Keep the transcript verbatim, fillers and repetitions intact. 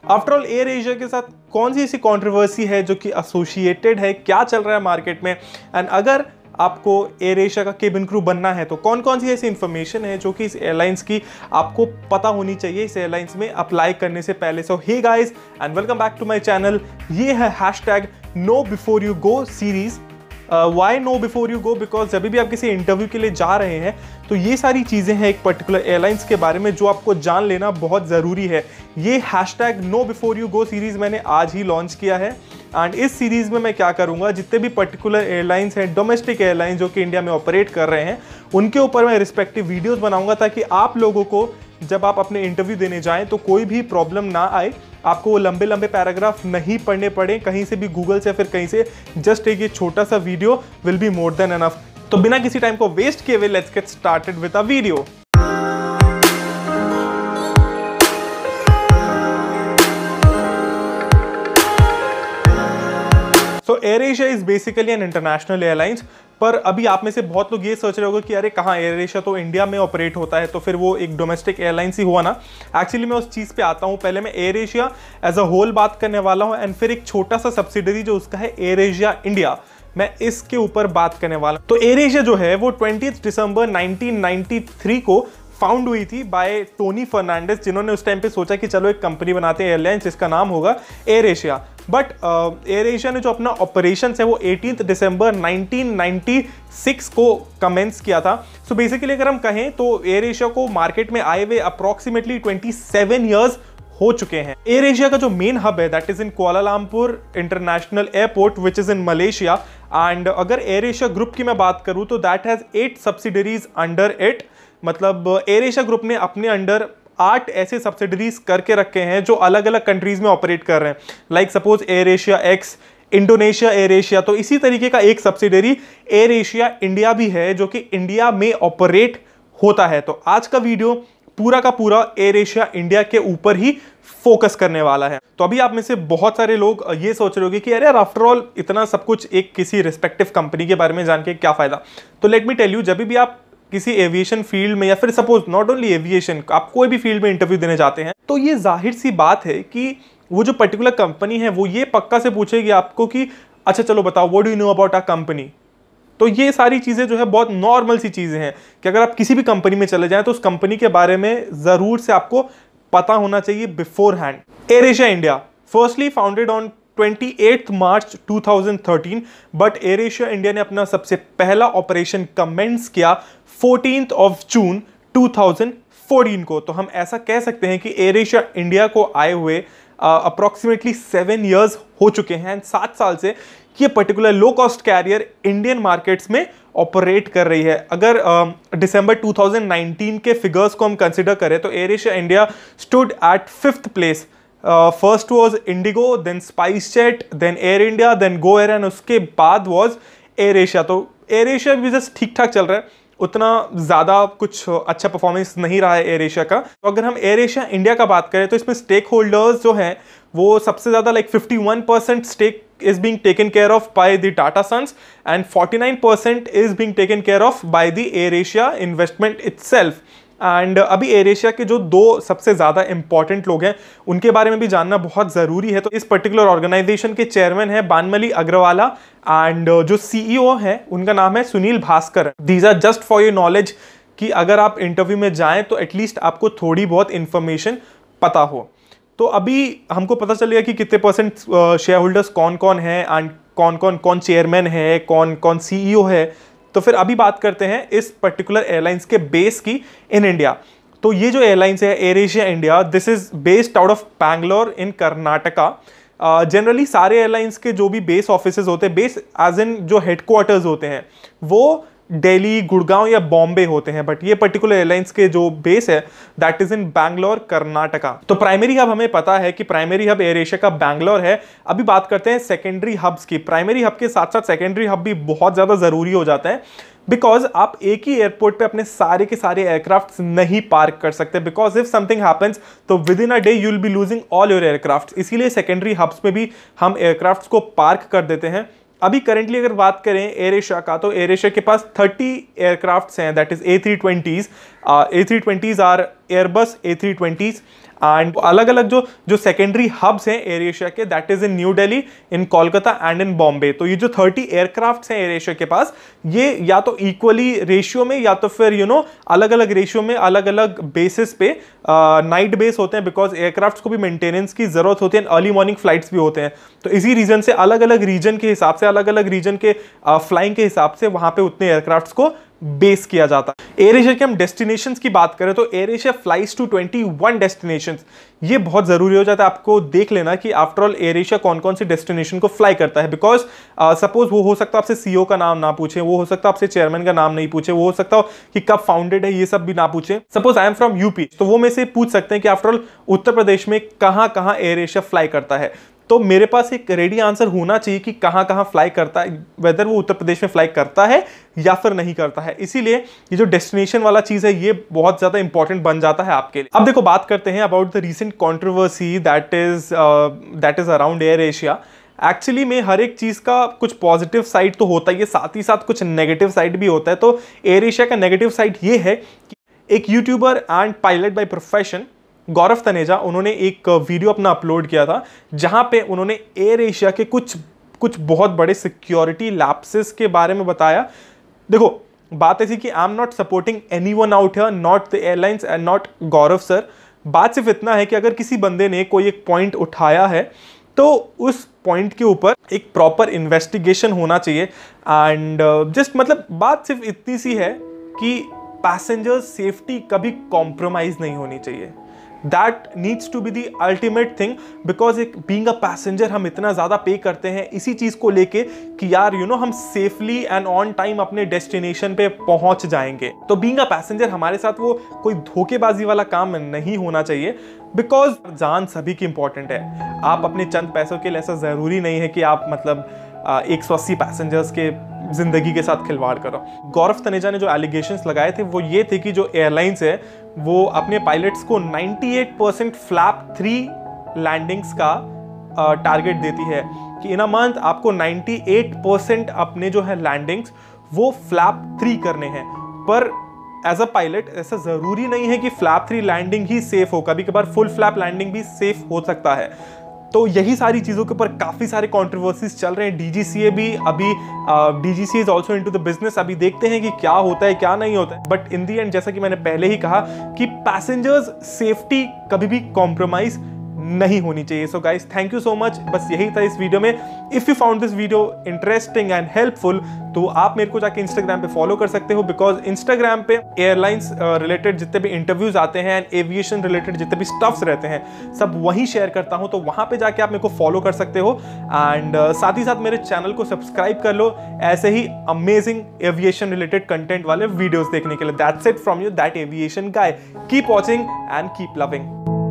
After all air Asia के साथ कौन सी ऐसी कंट्रोवर्सी है जो कि एसोसिएटेड है, क्या चल रहा है मार्केट में, एंड अगर आपको एयर एशिया का केबिन क्रू बनना है तो कौन कौन सी ऐसी इंफॉर्मेशन है जो कि इस एयरलाइंस की आपको पता होनी चाहिए इस एयरलाइंस में अप्लाई करने से पहले। So hey guys and welcome back to my channel. ये है hashtag know before you go series. Why know before you go, because जब भी आप किसी इंटरव्यू के लिए जा रहे हैं तो ये सारी चीज़ें हैं एक पर्टिकुलर एयरलाइंस के बारे में जो आपको जान लेना बहुत ज़रूरी है। ये hashtag know before you go series मैंने आज ही लॉन्च किया है एंड इस सीरीज़ में मैं क्या करूंगा, जितने भी पर्टिकुलर एयरलाइंस हैं, डोमेस्टिक एयरलाइंस जो कि इंडिया में ऑपरेट कर रहे हैं, उनके ऊपर मैं रिस्पेक्टिव वीडियोज़ बनाऊंगा ताकि आप लोगों को जब आप अपने इंटरव्यू देने जाएं तो कोई भी प्रॉब्लम ना आए, आपको वो लंबे लंबे पैराग्राफ नहीं पढ़ने पड़े कहीं से भी, गूगल से फिर कहीं से। जस्ट एक ये छोटा सा video will be more than enough. तो बिना किसी टाइम को वेस्ट किए हुए let's get started with a video. So AirAsia is basically an international airlines, पर अभी आप में से बहुत लोग ये सोच रहे होंगे कि अरे कहाँ, एयर एशिया तो इंडिया में ऑपरेट होता है तो फिर वो एक डोमेस्टिक एयरलाइंस ही हुआ ना। एक्चुअली मैं उस चीज़ पे आता हूँ। पहले मैं AirAsia as a whole बात करने वाला हूँ एंड फिर एक छोटा सा सब्सिडरी जो उसका है एयर एशिया इंडिया, मैं इसके ऊपर बात करने वाला हूँ। तो एयर एशिया जो है वो twentieth December nineteen ninety three को फाउंड हुई थी बाय टोनी फर्नांडिस, जिन्होंने उस टाइम पे सोचा कि चलो एक कंपनी बनाते हैं एयरलाइंस जिसका नाम होगा AirAsia. But AirAsia ने जो अपना ऑपरेशन है वो eighteenth December nineteen ninety six को कमेंस किया था। सो so बेसिकली अगर हम कहें तो एयर एशिया को मार्केट में आए हुए अप्रॉक्सीमेटली ट्वेंटी सेवन ईयर्स हो चुके हैं। एयर एशिया का जो मेन हब है that is in Kuala Lumpur international airport which is in Malaysia. And अगर एयर एशिया ग्रुप की मैं बात करूं तो that has eight subsidiaries under it. मतलब एयर एशिया ग्रुप ने अपने अंडर आठ ऐसे सब्सिडरीज करके रखे हैं जो अलग अलग कंट्रीज में ऑपरेट कर रहे हैं। Like suppose AirAsia X, Indonesia AirAsia. तो इसी तरीके का एक सब्सिडरी एयर एशिया इंडिया भी है जो कि इंडिया में ऑपरेट होता है। तो आज का वीडियो पूरा का पूरा एयर एशिया इंडिया के ऊपर ही फोकस करने वाला है। तो अभी आप में से बहुत सारे लोग ये सोच रहे होंगे कि अरे यार आफ्टर ऑल इतना सब कुछ एक किसी रिस्पेक्टिव कंपनी के बारे में जान के क्या फायदा। तो लेट मी टेल यू, जब भी आप किसी एविएशन फील्ड में या फिर सपोज नॉट ओनली एविएशन, आप कोई भी फील्ड में इंटरव्यू देने जाते हैं तो ये जाहिर सी बात है कि वो जो पर्टिकुलर कंपनी है वो ये पक्का से पूछेगी आपको कि अच्छा चलो बताओ what do you know about a company. तो ये सारी चीज़ें जो है बहुत नॉर्मल सी चीज़ें हैं कि अगर आप किसी भी कंपनी में चले जाएं तो उस कंपनी के बारे में ज़रूर से आपको पता होना चाहिए beforehand. AirAsia India firstly founded on twenty eighth March two thousand thirteen, but AirAsia India ने अपना सबसे पहला ऑपरेशन कमेंस किया fourteenth of June two thousand fourteen को। तो हम ऐसा कह सकते हैं कि एयर एशिया इंडिया को आए हुए अप्रोक्सीमेटली सेवन ईयर्स हो चुके हैं। सात साल से ये particular low cost carrier Indian markets में ऑपरेट कर रही है। अगर दिसंबर टू थाउजेंड नाइंटीन के फिगर्स को हम कंसिडर करें तो AirAsia India stood at fifth place. First was IndiGo, then SpiceJet, then Air India, then GoAir and उसके बाद वाज एयर एशिया। तो एयर एशिया भी जस्ट ठीक ठाक चल रहा है, उतना ज़्यादा कुछ अच्छा परफॉर्मेंस नहीं रहा है एयर एशिया का। तो अगर हम एयर एशिया इंडिया का बात करें तो इसमें स्टेक होल्डर्स जो हैं वो सबसे ज़्यादा like fifty one percent stake is being taken care of by the Tata Sons and forty-nine percent is being taken care of by the AirAsia investment itself. And अभी एयर एशिया के जो दो सबसे ज़्यादा इंपॉर्टेंट लोग हैं उनके बारे में भी जानना बहुत ज़रूरी है। तो इस पर्टिकुलर ऑर्गेनाइजेशन के चेयरमैन है बानमली अग्रवाला एंड जो सीईओ है उनका नाम है Sunil Bhaskar. These are just for your knowledge कि अगर आप इंटरव्यू में जाएं तो एटलीस्ट आपको थोड़ी बहुत इंफॉर्मेशन पता हो। तो अभी हमको पता चलेगा कि कितने परसेंट शेयर होल्डर्स कौन कौन है एंड कौन कौन कौन चेयरमैन है, कौन कौन सीईओ है। तो फिर अभी बात करते हैं इस पर्टिकुलर एयरलाइंस के बेस की इन इंडिया। तो ये जो एयरलाइंस है AirAsia India, this is based out of Bangalore in Karnataka. Generally सारे एयरलाइंस के जो भी बेस ऑफिसेज होते हैं, बेस एज इन जो हेडक्वार्टर्स होते हैं वो दिल्ली, गुड़गांव या बॉम्बे होते हैं, बट ये पर्टिकुलर एयरलाइंस के जो बेस है that is in Bangalore Karnataka. तो प्राइमरी हब हमें पता है कि प्राइमरी हब एयर एशिया का बैंगलोर है। अभी बात करते हैं सेकेंडरी हब्स की। प्राइमरी हब के साथ साथ सेकेंडरी हब भी बहुत ज़्यादा ज़रूरी हो जाता है बिकॉज आप एक ही एयरपोर्ट पे अपने सारे के सारे एयरक्राफ्ट नहीं पार्क कर सकते, बिकॉज इफ समथिंग हैपेंस तो within a day you will be losing all your aircraft. इसीलिए सेकेंडरी हब्स में भी हम एयरक्राफ्ट को पार्क कर देते हैं। अभी करेंटली अगर बात करें एयर एशिया का तो एयर एशिया के पास थर्टी एयरक्राफ्ट्स हैं, that is A three twenties. A three twenties are Airbus A three twenties and अलग अलग जो जो सेकेंडरी हब्स हैं एयर एशिया के, that is in New Delhi, in Kolkata and in Bombay. तो ये जो थर्टी एयरक्राफ्ट्स हैं एयर एशिया के पास, ये या तो इक्वली रेशियो में या तो फिर यू नो अलग अलग रेशियो में अलग अलग बेसिस पे नाइट बेस होते हैं, बिकॉज एयरक्राफ्ट्स को भी मेंटेनेंस की जरूरत होती है, अर्ली मॉर्निंग फ्लाइट्स भी होते हैं। तो इसी रीजन से अलग अलग रीजन के हिसाब से, अलग अलग रीजन के फ्लाइंग uh, के हिसाब से वहां पे उतने एयरक्राफ्ट्स को बेस किया जाता है। एयर एशिया के हम डेस्टिनेशंस की बात करें तो AirAsia flies to twenty one destinations. ये बहुत जरूरी हो जाता है आपको देख लेना कि आफ्टर ऑल एयर एशिया कौन कौन सी डेस्टिनेशन को फ्लाई करता है, बिकॉज सपोज uh, वो हो सकता है आपसे सीईओ का नाम ना पूछे, वो हो सकता है आपसे चेयरमैन का नाम नहीं पूछे, वो हो सकता हो कि कब फाउंडेड है ये सब भी ना पूछे। Suppose I am from UP, तो वो में से पूछ सकते हैं कि आफ्टर ऑल उत्तर प्रदेश में कहां कहां एयर एशिया फ्लाई करता है। तो मेरे पास एक रेडी आंसर होना चाहिए कि कहां कहां फ्लाई करता है, वेदर वो उत्तर प्रदेश में फ्लाई करता है या फिर नहीं करता है। इसीलिए ये जो डेस्टिनेशन वाला चीज है ये बहुत ज्यादा इंपॉर्टेंट बन जाता है आपके लिए। अब देखो बात करते हैं about the recent controversy that is that is around AirAsia. Actually में हर एक चीज का कुछ पॉजिटिव साइड तो होता ही है, साथ ही साथ कुछ नेगेटिव साइड भी होता है। तो एयर एशिया का नेगेटिव साइड ये है कि एक YouTuber and pilot by profession Gaurav Taneja, उन्होंने एक वीडियो अपना अपलोड किया था जहां पे उन्होंने एयर एशिया के कुछ कुछ बहुत बड़े सिक्योरिटी लैप्सेस के बारे में बताया। देखो बात ऐसी कि I am not supporting anyone out here, not the airlines and not Gaurav sir. बात सिर्फ इतना है कि अगर किसी बंदे ने कोई एक पॉइंट उठाया है तो उस पॉइंट के ऊपर एक प्रॉपर इन्वेस्टिगेशन होना चाहिए। एंड जस्ट uh, मतलब बात सिर्फ इतनी सी है कि पैसेंजर सेफ्टी कभी कॉम्प्रोमाइज नहीं होनी चाहिए। That needs to be the ultimate thing, because एक being a passenger हम इतना ज़्यादा पे करते हैं इसी चीज़ को लेके कि यार यू नो हम सेफली एंड ऑन टाइम अपने डेस्टिनेशन पे पहुंच जाएंगे। तो being a passenger हमारे साथ वो कोई धोखेबाजी वाला काम नहीं होना चाहिए, बिकॉज जान सभी की इंपॉर्टेंट है। आप अपने चंद पैसों के लिए, ऐसा ज़रूरी नहीं है कि आप मतलब एक सौ अस्सी पैसेंजर्स के जिंदगी के साथ खिलवाड़ करो। गौरव तनेजा ने जो एलिगेशंस लगाए थे वो ये थे कि जो एयरलाइंस है वो अपने पायलट्स को अट्ठानवे परसेंट फ्लैप थ्री लैंडिंग्स का टारगेट देती है कि इन अ मंथ आपको अट्ठानवे परसेंट अपने जो है लैंडिंग्स वो फ्लैप थ्री करने हैं। पर एज अ पायलट ऐसा जरूरी नहीं है कि फ्लैप थ्री लैंडिंग ही सेफ हो, कभी कभार फुल फ्लैप लैंडिंग भी सेफ हो सकता है। तो यही सारी चीज़ों के ऊपर काफ़ी सारे कंट्रोवर्सीज चल रहे हैं। डीजीसीए भी अभी DGCA is also into the business, अभी देखते हैं कि क्या होता है क्या नहीं होता है। बट इन दी एंड जैसा कि मैंने पहले ही कहा कि पैसेंजर्स सेफ्टी कभी भी कॉम्प्रोमाइज नहीं होनी चाहिए। So guys thank you so much, बस यही था इस वीडियो में। If you found this video interesting and helpful तो आप मेरे को जाके इंस्टाग्राम पे फॉलो कर सकते हो, बिकॉज इंस्टाग्राम पे एयरलाइंस रिलेटेड जितने भी इंटरव्यूज आते हैं एंड एविएशन रिलेटेड जितने भी स्टफ्स रहते हैं सब वहीं शेयर करता हूं। तो वहां पे जाके आप मेरे को फॉलो कर सकते हो एंड uh, साथ ही साथ मेरे चैनल को सब्सक्राइब कर लो ऐसे ही अमेजिंग एविएशन रिलेटेड कंटेंट वाले वीडियोस देखने के लिए। That's it from you that aviation guy. Keep watching and keep loving.